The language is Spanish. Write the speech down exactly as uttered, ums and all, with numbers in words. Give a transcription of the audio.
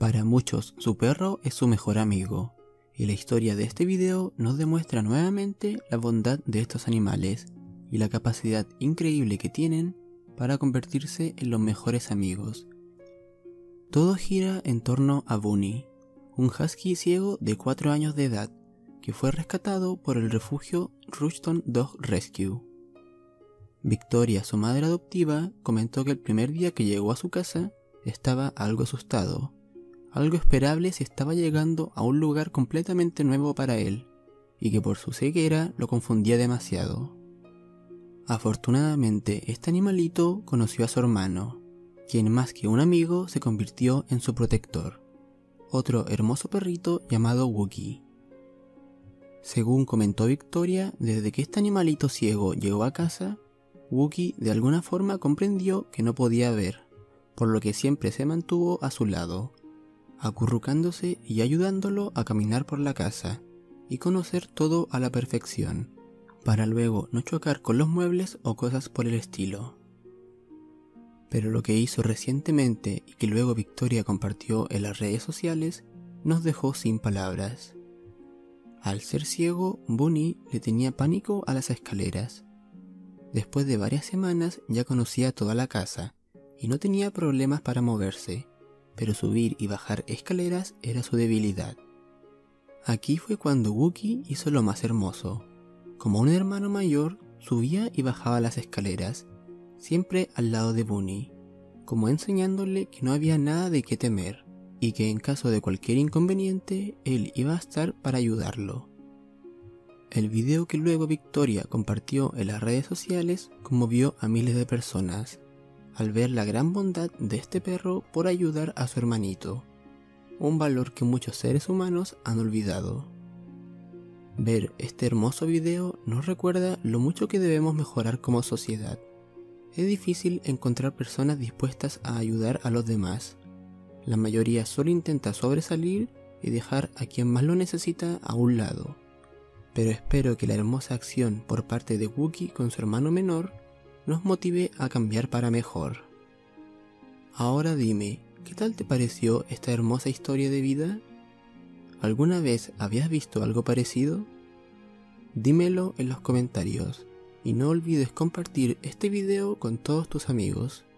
Para muchos, su perro es su mejor amigo, y la historia de este video nos demuestra nuevamente la bondad de estos animales y la capacidad increíble que tienen para convertirse en los mejores amigos. Todo gira en torno a Bunny, un husky ciego de cuatro años de edad que fue rescatado por el refugio Rushton Dog Rescue. Victoria, su madre adoptiva, comentó que el primer día que llegó a su casa estaba algo asustado, algo esperable si estaba llegando a un lugar completamente nuevo para él, y que por su ceguera lo confundía demasiado. Afortunadamente, este animalito conoció a su hermano, quien más que un amigo se convirtió en su protector, otro hermoso perrito llamado Wookie. Según comentó Victoria, desde que este animalito ciego llegó a casa, Wookie de alguna forma comprendió que no podía ver, por lo que siempre se mantuvo a su lado, acurrucándose y ayudándolo a caminar por la casa y conocer todo a la perfección, para luego no chocar con los muebles o cosas por el estilo. Pero lo que hizo recientemente y que luego Victoria compartió en las redes sociales nos dejó sin palabras. Al ser ciego, Bunny le tenía pánico a las escaleras. Después de varias semanas ya conocía toda la casa y no tenía problemas para moverse, pero subir y bajar escaleras era su debilidad. Aquí fue cuando Wookie hizo lo más hermoso. Como un hermano mayor, subía y bajaba las escaleras, siempre al lado de Bunny, como enseñándole que no había nada de qué temer, y que en caso de cualquier inconveniente, él iba a estar para ayudarlo. El video que luego Victoria compartió en las redes sociales conmovió a miles de personas, al ver la gran bondad de este perro por ayudar a su hermanito, un valor que muchos seres humanos han olvidado. Ver este hermoso video nos recuerda lo mucho que debemos mejorar como sociedad. Es difícil encontrar personas dispuestas a ayudar a los demás. La mayoría solo intenta sobresalir y dejar a quien más lo necesita a un lado. Pero espero que la hermosa acción por parte de Wookie con su hermano menor nos motive a cambiar para mejor. Ahora dime, ¿qué tal te pareció esta hermosa historia de vida? ¿Alguna vez habías visto algo parecido? Dímelo en los comentarios y no olvides compartir este video con todos tus amigos.